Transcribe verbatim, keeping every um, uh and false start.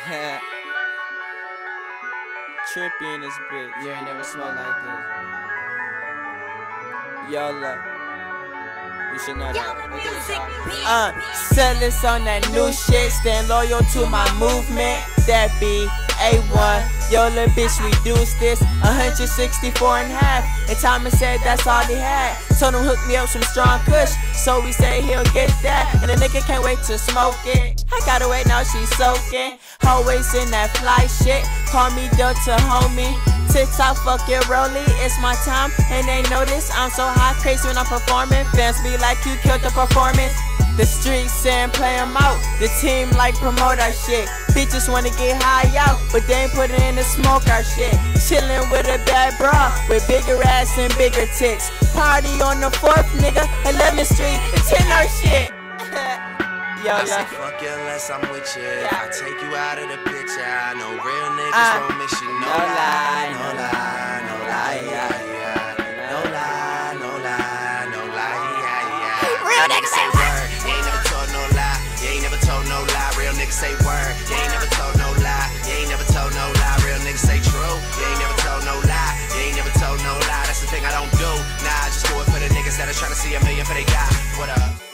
Trippy in this bitch. You ain't never smelled like this. Yola. You should know that. Music, Uh, sellers on that new shit. Stand loyal to my movement. That be A one. Yo, little bitch, we deuce this. one sixty-four and a half. And Thomas said that's all he had. Told him hook me up some strong kush. So we say he'll get that. And the nigga can't wait to smoke it. I gotta wait, now she's soaking. Always in that fly shit. Call me Delta homie. TikTok, fuck it, Rolly, it's my time. And they notice I'm so high, crazy when I'm performing. Fans be like, you killed the performance. The streets saying play 'em out. The team like promote our shit. Bitches wanna get high out, but they ain't put it in to smoke our shit. Chillin' with a bad bra, with bigger ass and bigger tits. Party on the fourth, nigga, eleventh street, it's in our shit. I say fuck you unless I'm with you. If I take you out of the picture, I know real niggas uh, won't miss you. No, no lie, no lie, no lie, yeah, yeah. No lie, no lie, no lie, yeah, yeah. Real niggas say word. You ain't never told no lie. You ain't never told no lie. Real niggas say word. You ain't never told no lie. You ain't never told no lie. Real niggas say true. You ain't never told no lie. You ain't never told no lie. That's the thing I don't do. Nah, I just do it for the niggas that are trying to see a million for they die. What up?